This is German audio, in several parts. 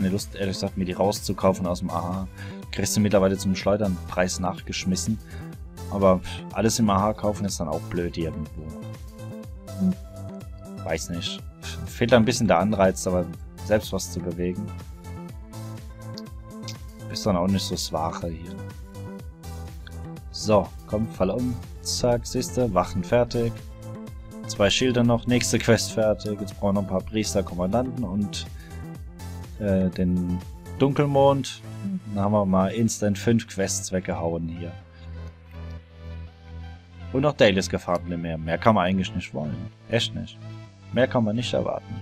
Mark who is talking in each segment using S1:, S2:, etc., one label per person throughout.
S1: keine Lust, ehrlich gesagt, mir die rauszukaufen aus dem AH. Kriegst du mittlerweile zum Schleudernpreis nachgeschmissen. Aber alles im AH kaufen ist dann auch blöd irgendwo. Weiß nicht. Fehlt da ein bisschen der Anreiz, aber selbst was zu bewegen. Ist dann auch nicht so Swache hier. So, komm, fall um. Zack, siehste, Wachen fertig. 2 Schilder noch, nächste Quest fertig. Jetzt brauchen wir noch ein paar Priester, Kommandanten und den Dunkelmond. Dann haben wir mal instant 5 Quests weggehauen hier. Und noch Dailies gefahren mehr. Mehr kann man eigentlich nicht wollen. Echt nicht. Mehr kann man nicht erwarten.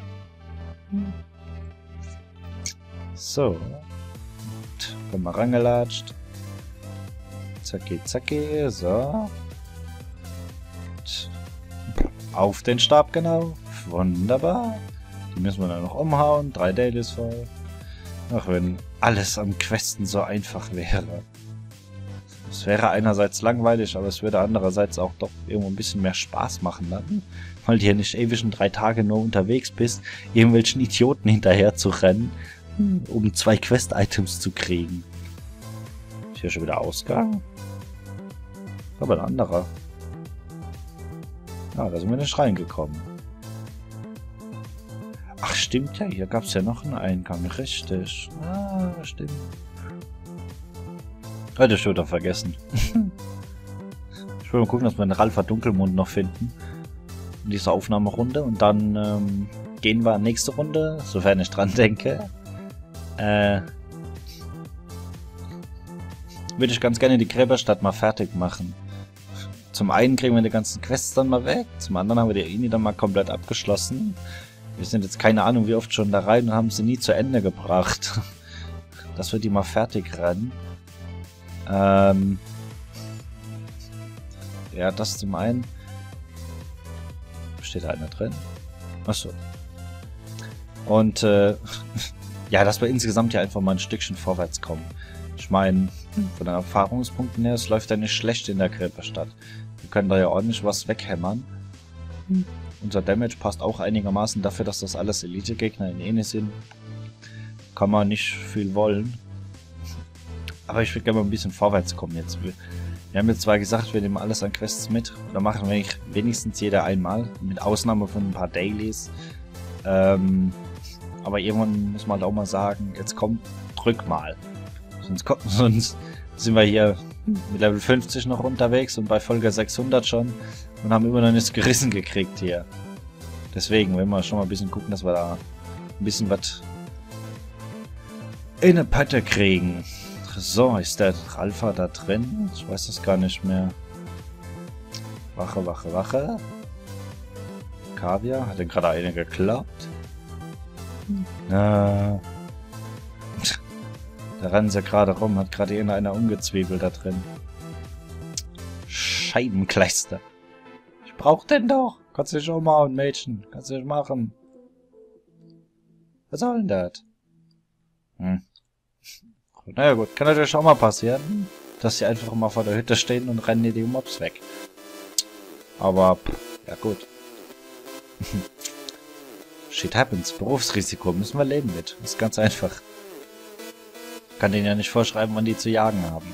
S1: So. Komm mal rangelatscht. Zacki, zacki. So. Auf den Stab genau. Wunderbar. Die müssen wir dann noch umhauen. 3 Dailies voll. Ach, wenn alles am Questen so einfach wäre. Es wäre einerseits langweilig, aber es würde andererseits auch doch irgendwo ein bisschen mehr Spaß machen dann. Weil du hier nicht ewig in 3 Tage nur unterwegs bist, irgendwelchen Idioten hinterher zu rennen, um 2 Quest-Items zu kriegen. Ist hier schon wieder Ausgang? Aber ein anderer. Ah, da sind wir nicht reingekommen. Ach, stimmt ja, hier gab es ja noch einen Eingang, richtig. Ah, stimmt. Hatte ich schon wieder vergessen. Ich will mal gucken, dass wir den Ralfa Dunkelmond noch finden. In dieser Aufnahmerunde. Und dann gehen wir nächste Runde, sofern ich dran denke. Würde ich ganz gerne die Gräberstadt mal fertig machen. Zum einen kriegen wir die ganzen Quests dann mal weg. Zum anderen haben wir die Ini dann mal komplett abgeschlossen. Wir sind jetzt keine Ahnung wie oft schon da rein und haben sie nie zu Ende gebracht. Dass wir die mal fertig rennen. Ja, das zum einen. Steht da einer drin? Achso. Und ja, dass wir insgesamt ja einfach mal ein Stückchen vorwärts kommen. Ich meine, von den Erfahrungspunkten her, es läuft ja nicht schlecht in der Gräberstadt. Wir können da ja ordentlich was weghämmern. Unser Damage passt auch einigermaßen dafür, dass das alles Elite-Gegner in Ene sind. Kann man nicht viel wollen. Aber ich würde gerne mal ein bisschen vorwärts kommen jetzt. Wir haben jetzt zwar gesagt, wir nehmen alles an Quests mit. Da machen wir wenigstens jeder einmal. Mit Ausnahme von ein paar Dailies. Aber irgendwann muss man halt auch mal sagen, jetzt komm, drück mal. Sonst sind wir hier mit Level 50 noch unterwegs und bei Folge 600 schon und haben immer noch nichts gerissen gekriegt hier. Deswegen wollen wir schon mal ein bisschen gucken, dass wir da ein bisschen was in eine Patte kriegen. So, ist der Ralfa da drin? Ich weiß das gar nicht mehr. Wache, Wache, Wache. Kaviar, hat denn gerade eine geklappt? Da rennen sie gerade rum, hat gerade irgendeiner umgezwiebelt da drin. Scheibenkleister. Ich brauch den doch. Kannst du schon mal, Mädchen. Kannst du nicht machen. Was soll denn das? Naja gut, kann natürlich auch mal passieren, dass sie einfach mal vor der Hütte stehen und rennen die Mobs weg. Aber, ja gut. Shit happens. Berufsrisiko. Müssen wir leben mit. Ist ganz einfach. Kann denen ja nicht vorschreiben, wann die zu jagen haben.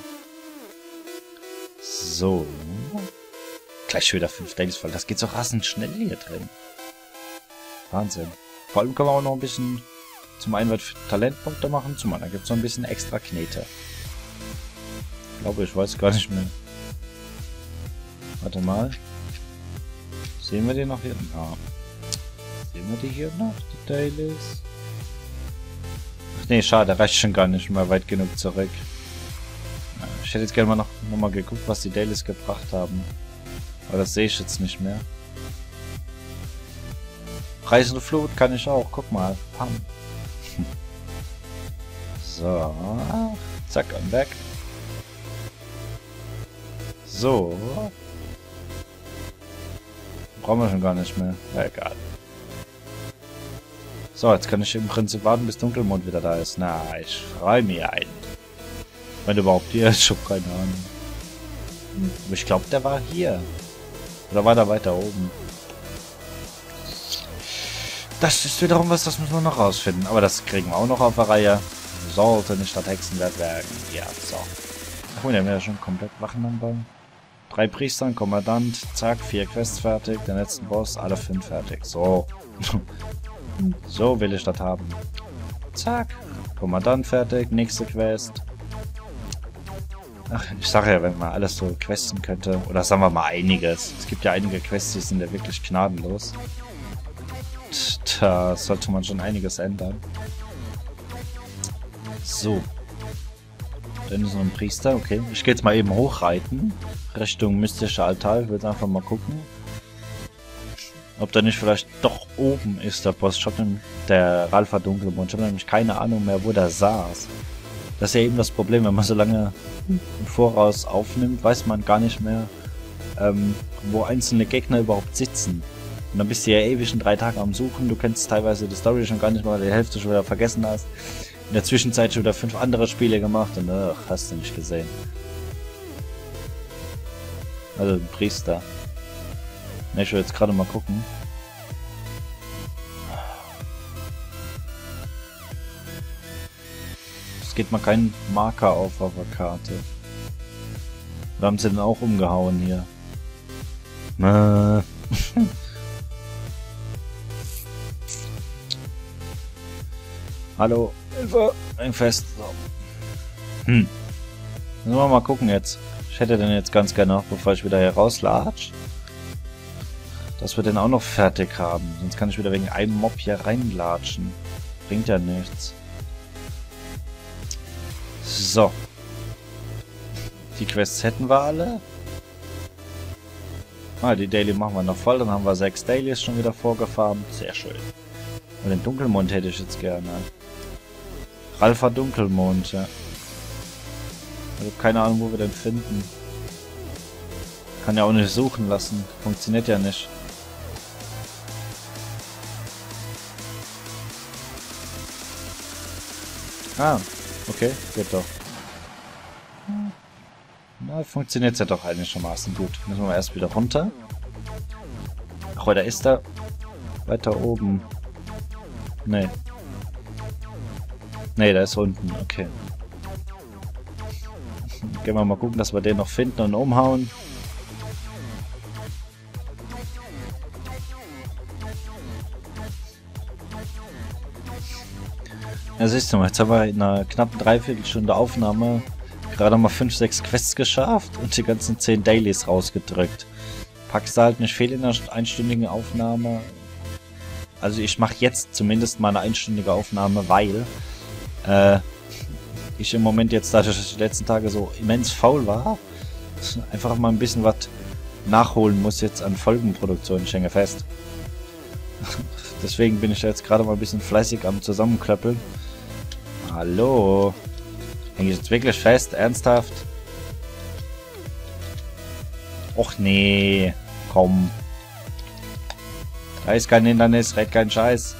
S1: So. Gleich wieder 5 Dailies voll. Das geht so rasend schnell hier drin. Wahnsinn. Vor allem können wir auch noch ein bisschen zum einen was für Talentpunkte machen, zum anderen gibt es noch ein bisschen extra Knete. Ich glaube, ich weiß gar nicht mehr. Warte mal. Sehen wir die noch hier? Ah. Sehen wir die hier noch, die Dailies? Ach nee, schade, reicht schon gar nicht mehr weit genug zurück. Ich hätte jetzt gerne mal noch mal geguckt, was die Dailies gebracht haben. Aber das sehe ich jetzt nicht mehr. Reißende Flut kann ich auch, guck mal. Pam. So. Zack, und weg. So. Brauchen wir schon gar nicht mehr. Ja, egal. So, jetzt kann ich im Prinzip warten, bis Dunkelmond wieder da ist. Na, ich freue mich ein. Wenn überhaupt hier ist, schon keine Ahnung. Aber ich glaube, der war hier. Oder war der weiter oben? Das ist wiederum was, das müssen wir noch rausfinden. Aber das kriegen wir auch noch auf der Reihe. Sollte nicht das Hexenwert werden. Ja, so. Ach, der wäre ja schon komplett Wachenanbau. 3 Priester, ein Kommandant, zack, 4 Quests fertig, den letzten Boss, alle 5 fertig. So. So will ich das haben. Zack. Kommandant fertig, nächste Quest. Ach, ich sage ja, wenn man alles so questen könnte, oder sagen wir mal einiges. Es gibt ja einige Quests, die sind ja wirklich gnadenlos. Da sollte man schon einiges ändern. So. Dann ist noch ein Priester, okay. Ich gehe jetzt mal eben hochreiten. Richtung mystischer Altar. Ich will jetzt einfach mal gucken. Ob da nicht vielleicht doch oben ist der Boss. Ich habe der Ralpha Dunkelmond. Ich habe nämlich keine Ahnung mehr, wo der saß. Das ist ja eben das Problem, wenn man so lange im Voraus aufnimmt, weiß man gar nicht mehr, wo einzelne Gegner überhaupt sitzen. Und dann bist du ja ewig in 3 Tagen am Suchen. Du kennst teilweise die Story schon gar nicht mehr, weil du die Hälfte schon wieder vergessen hast. In der Zwischenzeit schon wieder 5 andere Spiele gemacht und ach, hast du nicht gesehen. Also ein Priester. Ne, ich will jetzt gerade mal gucken. Es geht mal kein Marker auf der Karte. Oder haben sie den auch umgehauen hier? Hallo, Hilfe! Ein Fest. So. Müssen wir mal gucken jetzt. Ich hätte den jetzt ganz gerne noch, bevor ich wieder hier rauslatsch, dass wir den auch noch fertig haben. Sonst kann ich wieder wegen einem Mob hier reinlatschen. Bringt ja nichts. So. Die Quests hätten wir alle. Ah, die Daily machen wir noch voll. Dann haben wir 6 Dailies schon wieder vorgefarmt. Sehr schön. Und den Dunkelmond hätte ich jetzt gerne. Ralpha Dunkelmond, ja. Ich habe keine Ahnung, wo wir den finden. Kann ja auch nicht suchen lassen. Funktioniert ja nicht. Ah, okay, geht doch. Na, funktioniert ja doch einigermaßen gut. Müssen wir mal erst wieder runter. Ach, da ist er. Weiter oben. Nee. Nee, da ist unten. Okay. Gehen wir mal gucken, dass wir den noch finden und umhauen. Ja, siehst du mal, jetzt haben wir in einer knappen Dreiviertelstunde Aufnahme gerade mal 5, 6 Quests geschafft und die ganzen 10 Dailies rausgedrückt. Packst du halt nicht fehl in einer einstündigen Aufnahme. Also ich mache jetzt zumindest mal eine einstündige Aufnahme, weil ich im Moment jetzt, dadurch, dass ich die letzten Tage so immens faul war, einfach mal ein bisschen was nachholen muss jetzt an Folgenproduktion. Ich hänge fest. Deswegen bin ich jetzt gerade mal ein bisschen fleißig am Zusammenklöppeln. Hallo? Hänge ich jetzt wirklich fest? Ernsthaft? Och nee. Komm. Da ist kein Hindernis, red kein Scheiß.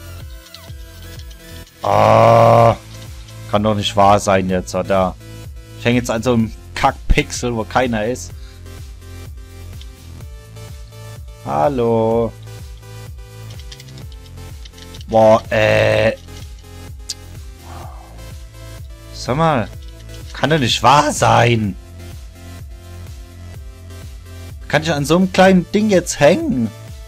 S1: Ah. Kann doch nicht wahr sein jetzt, oder? Ich hänge jetzt an so einem Kackpixel, wo keiner ist. Hallo. Boah, Sag mal. Kann doch nicht wahr sein. Kann ich an so einem kleinen Ding jetzt hängen?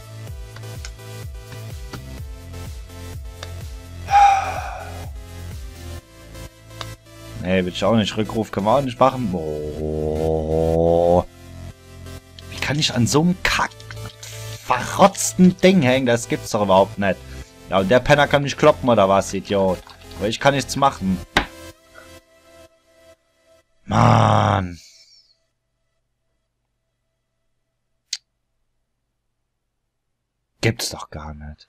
S1: Nee, will ich auch nicht. Rückruf können wir auch nicht machen. Boah. Wie kann ich an so einem verrotzten Ding hängen? Das gibt's doch überhaupt nicht. Ja, und der Penner kann mich kloppen oder was, Idiot? Aber ich kann nichts machen. Mann. Gibt's doch gar nicht.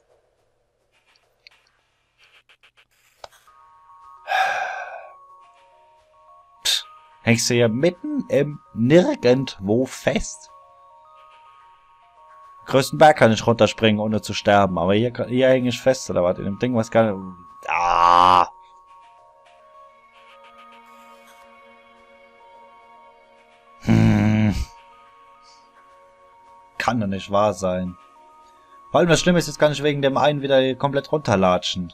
S1: Pff, hängst du ja mitten im Nirgendwo fest. Größten Berg kann ich runterspringen, ohne zu sterben. Aber hier hänge ich fest, oder was? In dem Ding, was gar nicht... Ah! Kann doch nicht wahr sein. Vor allem das Schlimme ist jetzt gar nicht wegen dem einen wieder komplett runterlatschen.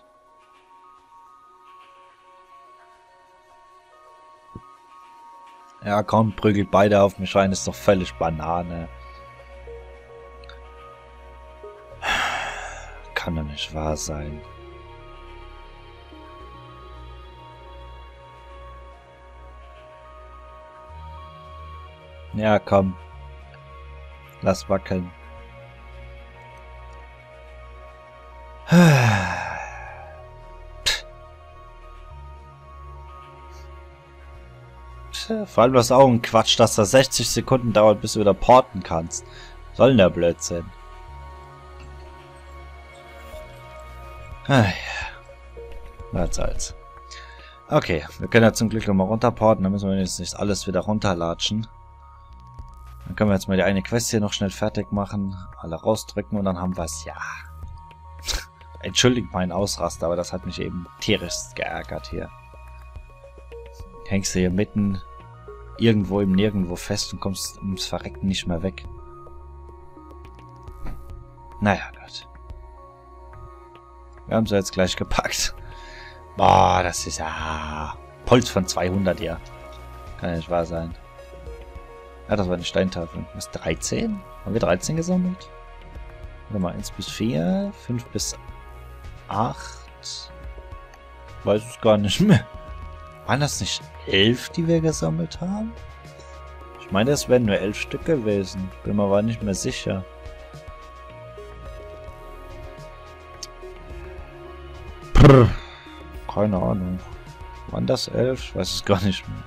S1: Ja, komm, prügelt beide auf mich rein, ist doch völlig Banane. Kann doch nicht wahr sein. Ja, komm. Lass wackeln. Vor allem das ist auch ein Quatsch, dass das 60 Sekunden dauert, bis du wieder porten kannst. Was soll denn der Blödsinn? Was soll's. Okay, wir können ja zum Glück nochmal runterporten, dann müssen wir jetzt nicht alles wieder runterlatschen. Dann können wir jetzt mal die eine Quest hier noch schnell fertig machen, alle rausdrücken und dann haben wir es. Ja. Entschuldigt meinen Ausraster, aber das hat mich eben tierisch geärgert hier. Hängst du hier mitten irgendwo im Nirgendwo fest und kommst ums Verrecken nicht mehr weg. Naja, Gott. Wir haben sie jetzt gleich gepackt. Boah, das ist ja... Puls von 200 hier. Kann ja nicht wahr sein. Ja, das war eine Steintafel. Was, 13? Haben wir 13 gesammelt? Warte mal, 1 bis 4, 5 bis 8. Weiß es gar nicht mehr. Waren das nicht 11, die wir gesammelt haben? Ich meine, es wären nur 11 Stück gewesen. Bin mir aber nicht mehr sicher. Prr. Keine Ahnung. Waren das 11? Ich weiß es gar nicht mehr.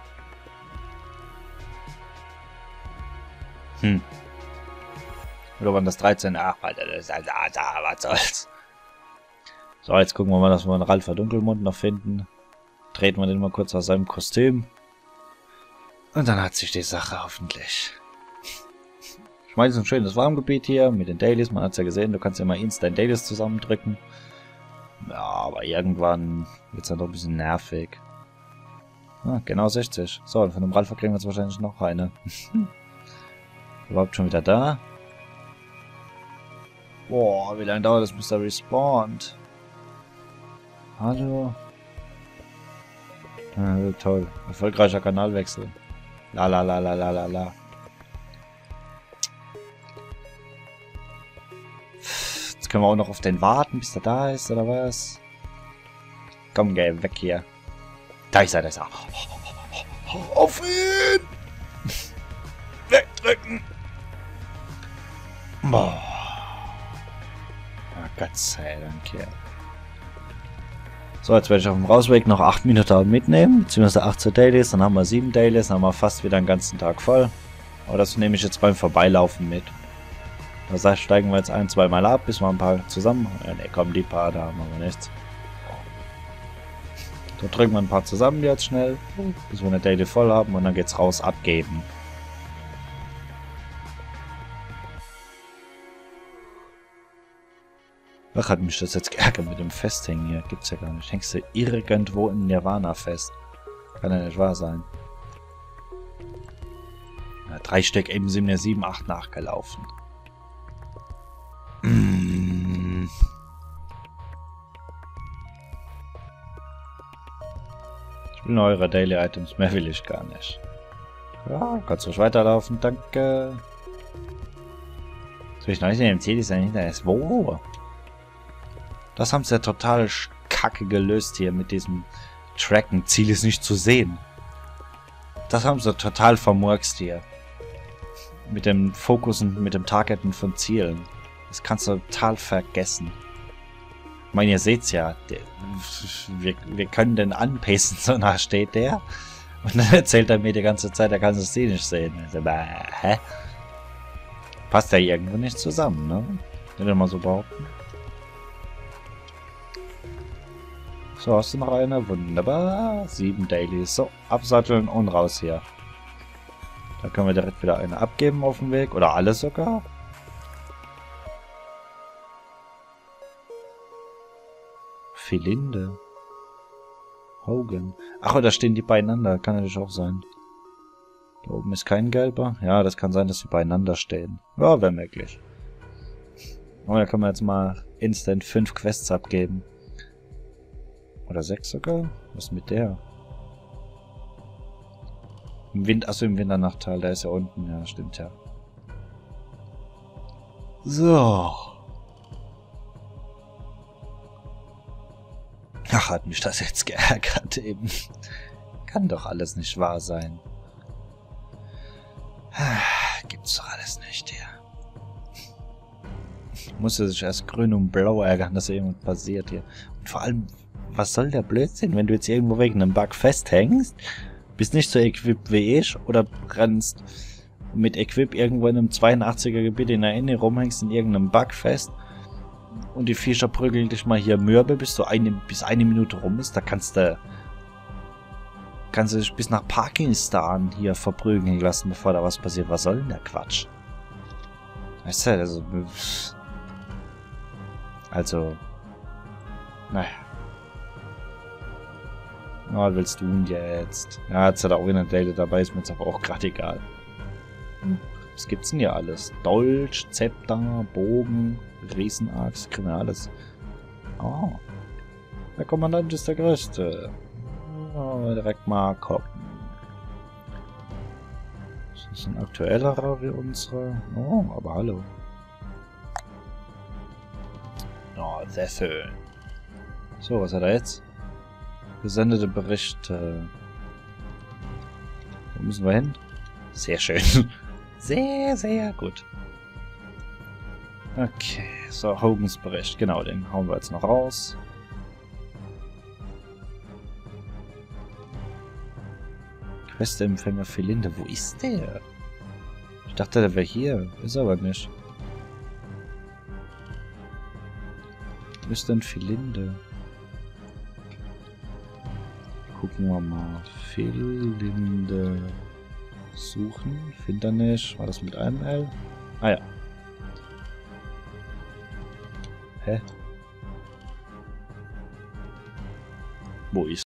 S1: Oder waren das 13? Ach, Alter, was soll's. So, jetzt gucken wir mal, dass wir einen Ralf Dunkelmund noch finden. Treten wir den mal kurz aus seinem Kostüm. Und dann hat sich die Sache hoffentlich. Ich meine, es ist ein schönes Warmgebiet hier mit den Dailies. Man hat es ja gesehen, du kannst ja mal instant Dailies zusammendrücken. Ja, aber irgendwann wird es dann doch ein bisschen nervig. Ah, genau 60. So, und von dem Ralf kriegen wir jetzt wahrscheinlich noch eine. Überhaupt schon wieder da? Boah, wie lange dauert das, bis er respawnt? Hallo? Ah, toll. Erfolgreicher Kanalwechsel. La la la la la la la. Jetzt können wir auch noch auf den warten, bis er da ist, oder was? Komm, geh weg hier. Da ist er, da ist er. Auf ihn! Wegdrücken! Boah. Oh, Gott sei Dank, hier. So, jetzt werde ich auf dem Rausweg noch 8 Minuten mitnehmen, beziehungsweise 18 Dailies, dann haben wir 7 Dailies, dann haben wir fast wieder den ganzen Tag voll. Aber das nehme ich jetzt beim Vorbeilaufen mit. Das heißt, steigen wir jetzt 1-2 Mal ab, bis wir ein paar zusammen... Ja, ne, komm, die paar, da machen wir nichts. So, drücken wir ein paar zusammen jetzt schnell, bis wir eine Daily voll haben und dann geht's raus abgeben. Ach, hat mich das jetzt geärgert mit dem Festhängen hier. Gibt's ja gar nicht. Hängst du irgendwo im Nirvana fest? Kann ja nicht wahr sein. Ja, 3 Stück eben sind mir 7, 8 nachgelaufen. Ich will nur eure Daily Items. Mehr will ich gar nicht. Ja, kannst ruhig weiterlaufen. Danke. Soll ich noch nicht in dem Ziel sein? Hinter ist wo? Das haben sie ja total kacke gelöst hier mit diesem Tracken. Ziel ist nicht zu sehen. Das haben sie total vermurkst hier. Mit dem Fokus und mit dem Targeten von Zielen. Das kannst du total vergessen. Ich meine, ihr seht's ja. Wir können den anpacen, so nah steht der. Und dann erzählt er mir die ganze Zeit, er kann das Ziel nicht sehen. Also, hä? Passt ja irgendwo nicht zusammen, ne? Würde ich mal so behaupten. So, hast du noch eine? Wunderbar. 7 Dailies. So, absatteln und raus hier. Da können wir direkt wieder eine abgeben auf dem Weg. Oder alle sogar. Philinde. Hogan. Ach, da stehen die beieinander. Kann natürlich auch sein. Da oben ist kein gelber. Ja, das kann sein, dass sie beieinander stehen. Ja, wäre möglich. Oh, da können wir jetzt mal instant 5 Quests abgeben. Oder 6 sogar? Was ist mit der? Achso, im Winternachtal, da ist ja unten. Ja, stimmt ja. So. Ach, hat mich das jetzt geärgert eben. Kann doch alles nicht wahr sein. Gibt's doch alles nicht hier. Muss er sich erst grün und blau ärgern, dass irgendwas passiert hier. Und vor allem, was soll der Blödsinn, wenn du jetzt irgendwo wegen einem Bug festhängst, bist nicht so equipped wie ich oder rennst mit Equip irgendwo in einem 82er Gebiet in der Inne rumhängst in irgendeinem Bug fest und die Viecher prügeln dich mal hier mürbe, bis eine Minute rum ist, da kannst du dich bis nach Pakistan hier verprügeln lassen, bevor da was passiert. Was soll denn der Quatsch? Weißt du, also, naja. Was willst du denn jetzt? Ja, jetzt hat er auch in der Date dabei, ist mir jetzt aber auch gerade egal. Was gibt's denn hier alles? Dolch, Zepter, Bogen, Riesenaxt, kriegen wir alles. Oh. Der Kommandant ist der Größte. Oh, direkt mal gucken. Das ist ein aktuellerer wie unsere. Oh, aber hallo. Oh, sehr schön. So, was hat er jetzt? Gesendete Berichte. Wo müssen wir hin? Sehr schön. Sehr, sehr gut. Okay, so, Hogans Bericht. Genau, den hauen wir jetzt noch raus. Questempfänger Philinde. Wo ist der? Ich dachte, der wäre hier. Ist aber nicht. Wo ist denn Philinde? Gucken wir mal. Philinde suchen. Findernisch. War das mit einem L? Ah ja. Hä? Wo ist